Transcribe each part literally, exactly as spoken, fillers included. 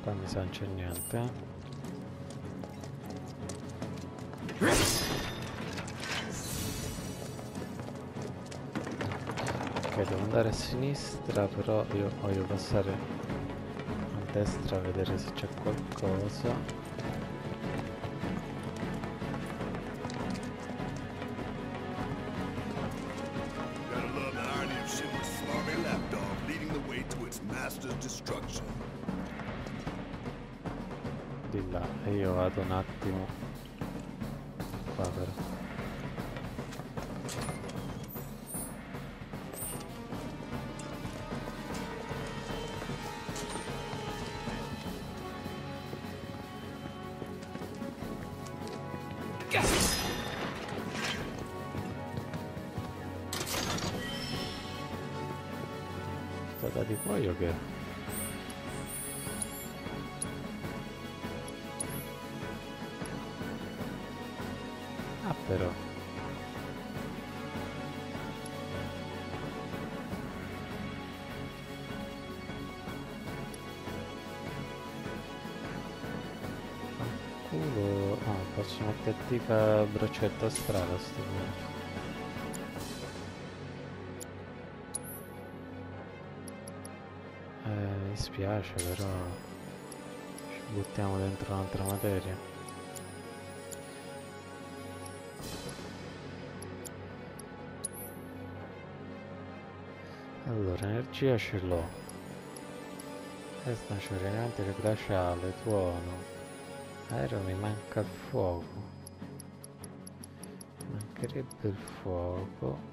Qua mi sa non c'è niente, eh. Ok, devo andare a sinistra, però io voglio passare a destra a vedere se c'è qualcosa. Di là, e io vado un attimo qua però. Sta di cuoio che... Ah però. Culo... Ah, posso mettere tipo braccetto a strada sto qua. Eh, mi spiace però ci buttiamo dentro un'altra materia. Allora, energia ce l'ho. Questa cereante glaciale, tuono. Aereo mi manca il fuoco. Mancherebbe il fuoco.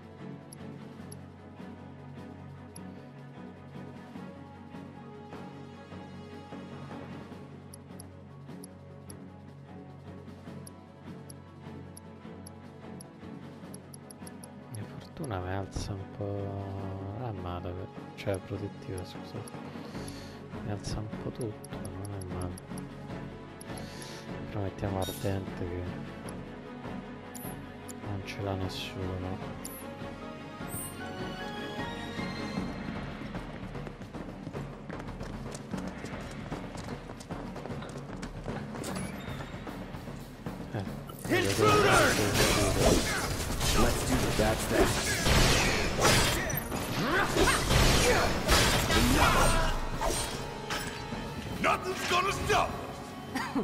Fortuna mi alza un po'... ah male, cioè protettiva scusate, mi alza un po' tutto, non è male, però mettiamo ardente che non ce l'ha nessuno. Eh, let's do the that's that. Nothing's gonna stop us.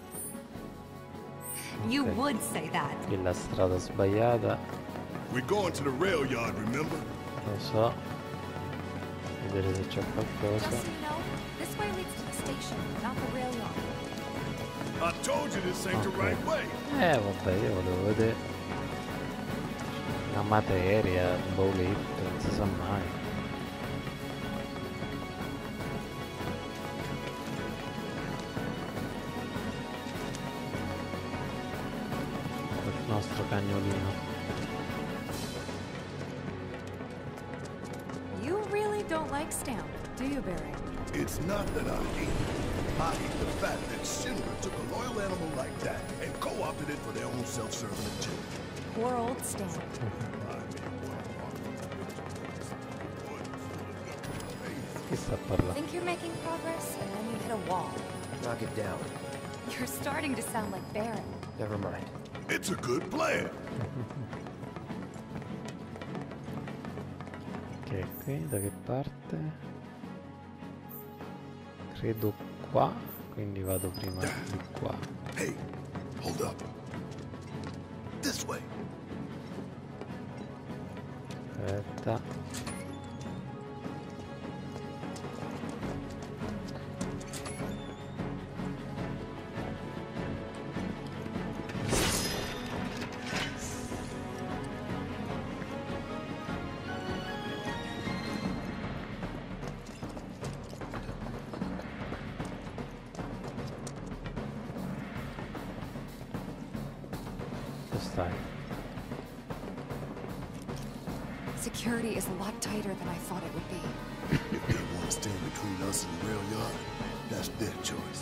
You would say that. Qui la strada sbagliata. We're going to the rail yard, remember? Lo so. Vedere se c'è qualcosa. Just so you know, this way leads to the station, not the rail yard. I told you this ain't the Okay. right way. Eh vabbè, io volevo vedere una materia, un bolletto, non si sa mai. Il nostro cagnolino. You really don't like Stamp, do you, Barry? It's not that I hate it. I hate the fact that Shinra took a loyal animal like that and co-opted it for their own self-serving agenda. Poor old Stamp. Chi sta parlando? Think you're making progress, and then you hit a wall. Knock it down. You're starting to sound like Baron. Never mind. It's a good plan. Ok, qui da che parte? Credo qua, quindi vado prima di qua. Hey, hold up. This way. Aspetta. Stai. Security is a lot tighter than I thought it would be. If they want to stand between us and the rail yard, that's their choice.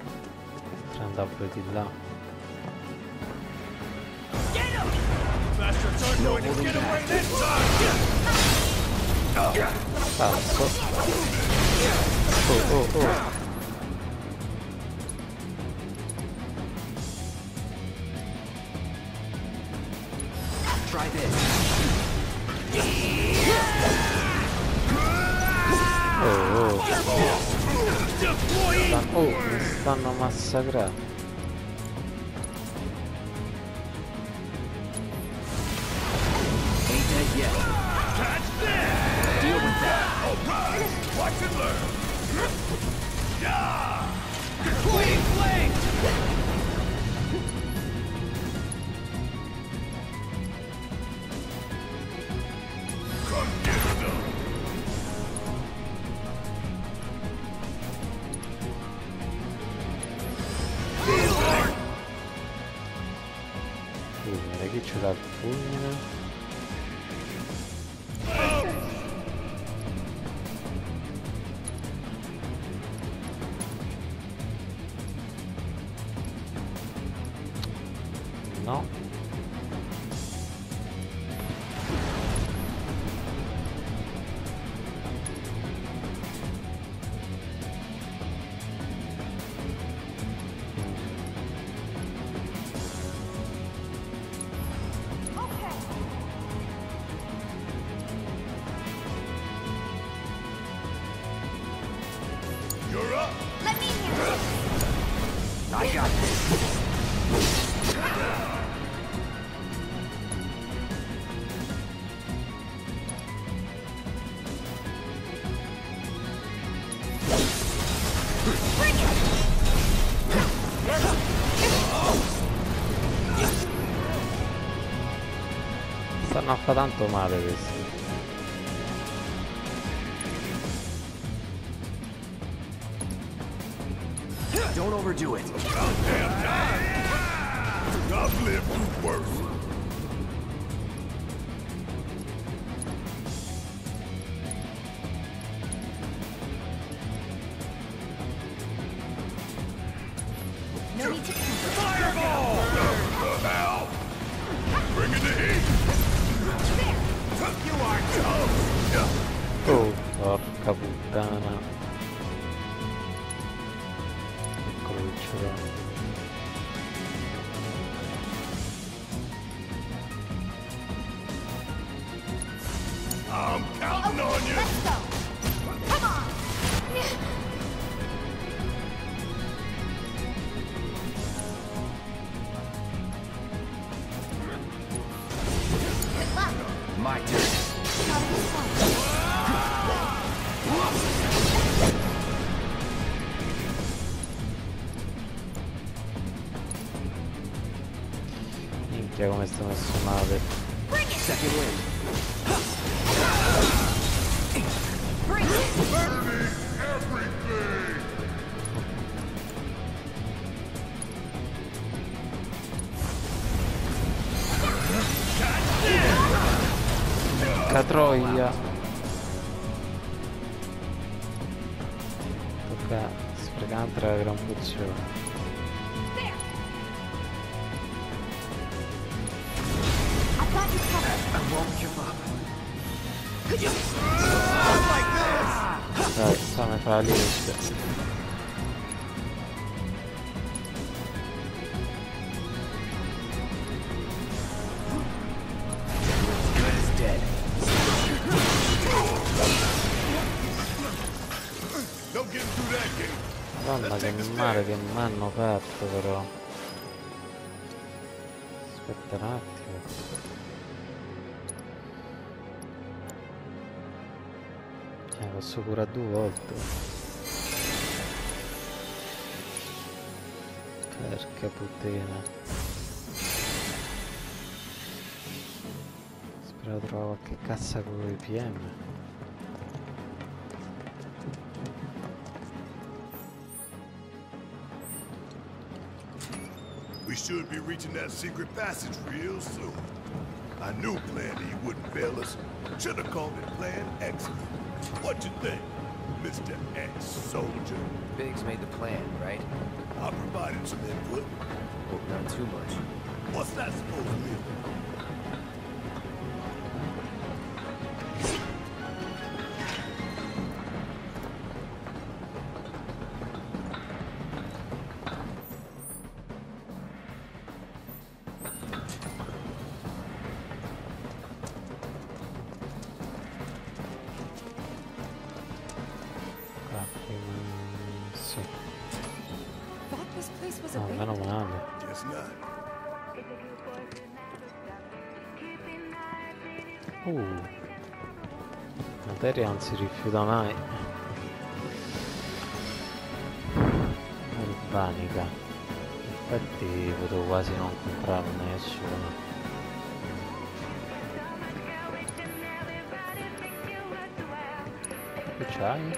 Andavo di là. Fast No holding back. Cazzo. Oh, oh, oh. Try this. Oh, oh. Stan- oh, mi stanno massacrando. Ain't dead yet. Deal with that. Alright! Watch and learn! Yeah! Deploying flame! Come get some! Fulmine, chi ce l'ha il fulmine? No. You're up! Let me in here. I got this. Bring it. Stanno a fa tanto male questi. Don't overdo it. I've lived through worse. No need to cover. Fireball! The hell? Bring in the heat! You are toast! Oh, porca puttana. Eccolo che ce l'ho. I'm counting on you! Let's go. Come on. Good luck. My turn. Not in sight. Minchia come sto messo male. Bring it. Second wind. Bring it. Burning everything! Porca troia. Tocca sprecare la gran pozione. There. I've got you covered. I won't give up. Dai, sta mi fa la legge. Good as dead. Don't get through that gate. Madonna che male che mi hanno fatto però. Aspetta un attimo. Eh, posso curare due volte. Porca puttana. Spero trovo qualche cazzo con i P M. We should be reaching that secret passage real soon. I knew Plan E wouldn't fail us. Should have called it Plan X. What you think, Mister X-Soldier? Biggs made the plan, right? I provided some input. Hope not too much. What's that supposed to mean? was Oh, meno abandoned. male. Guess not. Uh. Materia non si rifiuta mai. Urbanica. Infatti potevo quasi non comprarne nessuno. Che c'hai?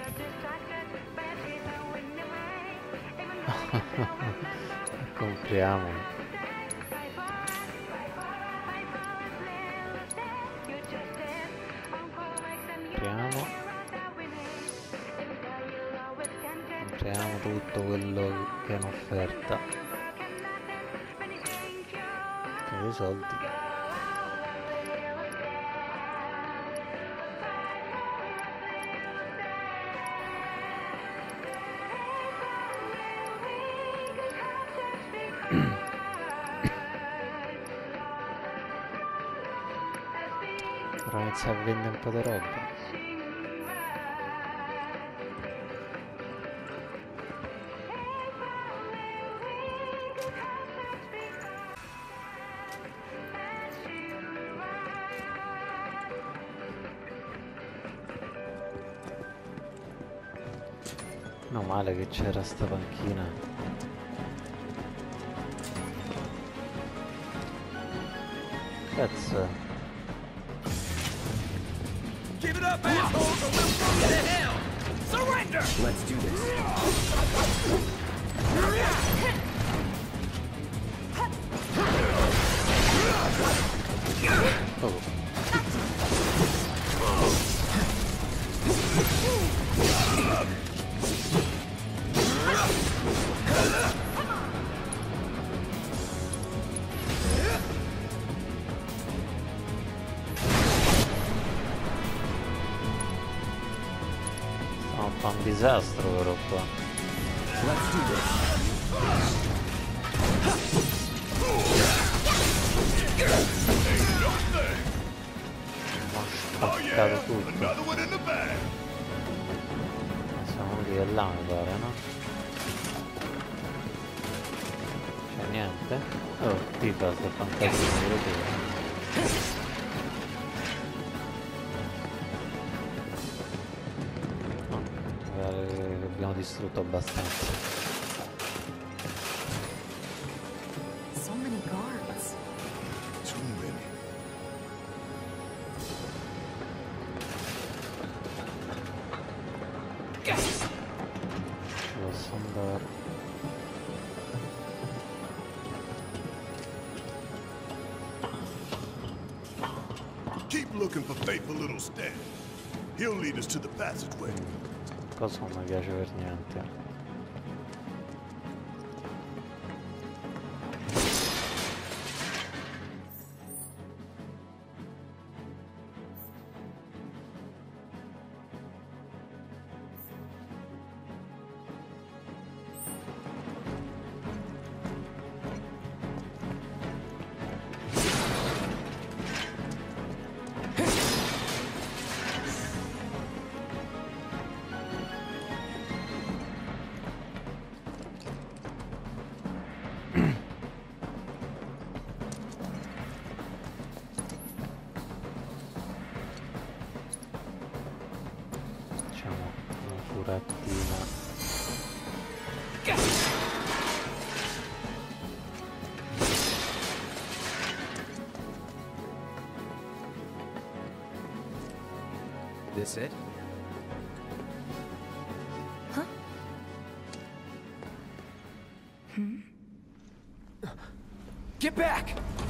Compriamo. Compriamo. Compriamo tutto quello che è in offerta. Per i soldi. Ora inizia a vendere un po' di roba. No male che c'era sta panchina. Cazzo. Give it up, assholes, or we'll throw you to hell! Surrender! Let's do this. Oh. No, fa un disastro però qua. Let's do this. Ma Oh yeah, spaccato tutto. another one in the bag. Siamo venuti da là mi pare, no? C'è niente? Oh, tifa sto fantasino di recupero. No, mi pare che abbiamo distrutto abbastanza. So many guards. Too many. Ci posso andare. Keep looking for faithful little Stan. He'll lead us to the passageway. Cosa non mi piace per niente. Facciamo una furatina. This it? Huh? Get back!